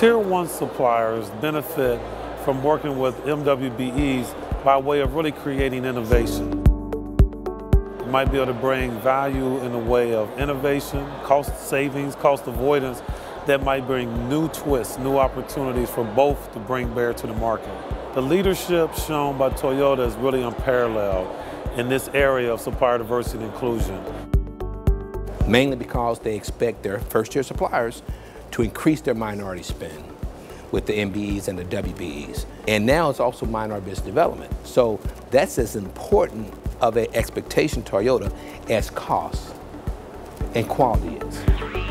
Tier 1 suppliers benefit from working with MWBEs by way of really creating innovation. You might be able to bring value in the way of innovation, cost savings, cost avoidance that might bring new twists, new opportunities for both to bring bear to the market. The leadership shown by Toyota is really unparalleled in this area of supplier diversity and inclusion. Mainly because they expect their first-tier suppliers to increase their minority spend with the MBEs and the WBEs. And now it's also minority business development. So that's as important of an expectation Toyota as cost and quality is.